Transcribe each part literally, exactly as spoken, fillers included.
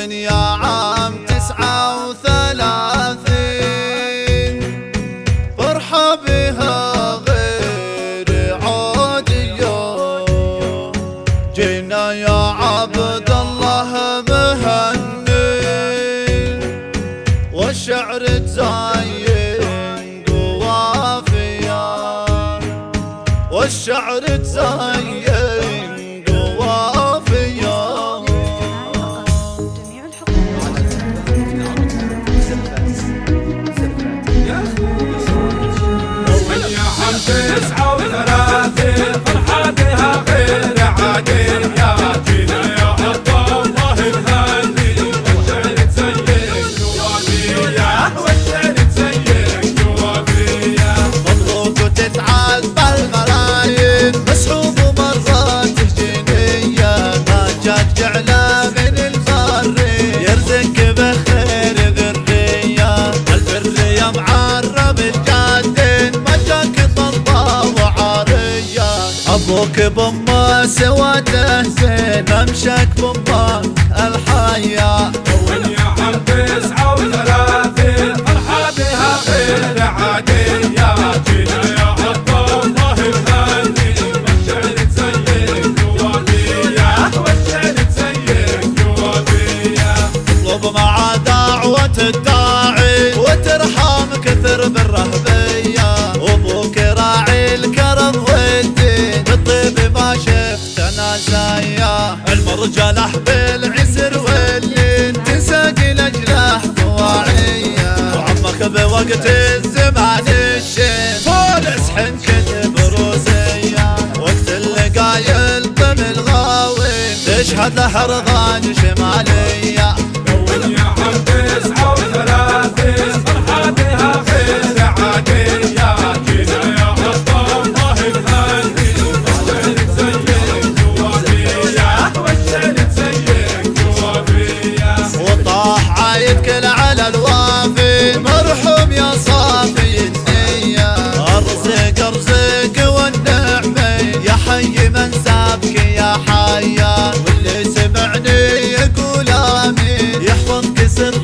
يا عام تسعة وثلاثين فرحة بها غير عادية. جينا يا عبد الله مهنين والشعر تزين قوافيا، والشعر تزين تسعة وثلاثين فرحة بها غير عادية. جينا يا عبد الله مهني والشعر تزين قوافية، والشعر تزين قوافية. مبروك وتتعاد بالملايين مسحوب ومرات جنية، ما جات جعلة من البري يرزق بخير ذرية. البرية معرب الجادين ما جاك أبوك بما سواته زين أمشك بما الحياة. يا عم تسعة وثلاثين فرحة بها غير عادية. جينا يا عبد الله مهني والشعر تزين قوافية، والشعر تزين قوافية. اطلب مع دعوة الداعي وترحم كثر بالرهبية. أبوك راعي الكرم والدين بالطيب ما شفت انا زيه. المرجله بالعسر واللين تساقي لاجله طواعيه. وعمك بوقت الزمان الشين فولس حنكت بروسيه. وقت اللقايل طم الغاوين تشهد له رضان شماليه. يا عم تسعة وثلاثين فرحة بها غير عادية. جينا يا عبد الله مهني والشعر تزين قوافية، والشعر تزين قوافية. وطاح عايد كل على الوافي مرحوم يا صافي النية. ارزق ارزق والنعمة يا حي من سابك يا حيا. واللي سمعني يقول امين يحفظك سر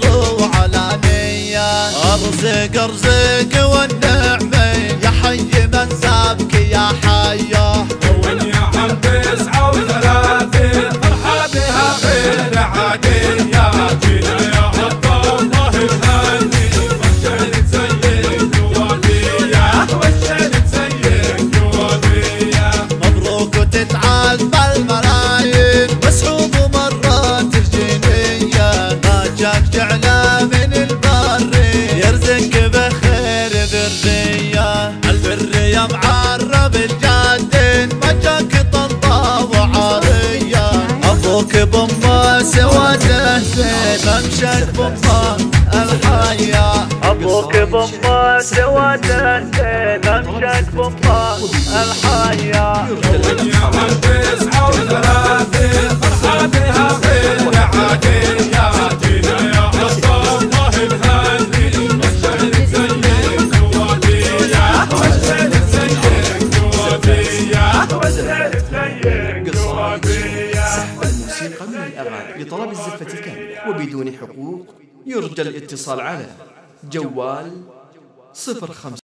وعلانية. ارزق ارزق والنعمة يا حي من سابك يا حيا. يا عم تسعة وثلاثين فرحة بها غير عادية. جينا يا عبد الله مهني والشعر تزين قوافية، والشعر تزين قوافية. مبروك وتتعاد بالملايين مسحوب ومرات الجنية. ما جاك جعلة من البري يرزق بخير ذرية. البرية معرب الجادين ما جاك طنطا وعارية. أبوك بما سواته زين أمشك بما الحياة. أبوك بما سواته زين أمشك بما الحياة. يا عم تسعة وثلاثين فرحة بها غير عادية. جينا يا عبد الله مهني والشعر تزين قوافية، والشعر تزين قوافية، والشعر تزين قوافية. الموسيقى من الأغاني لطلب الزفة كاملة وبدون حقوق. يرجى الاتصال على جوال صفر خمسة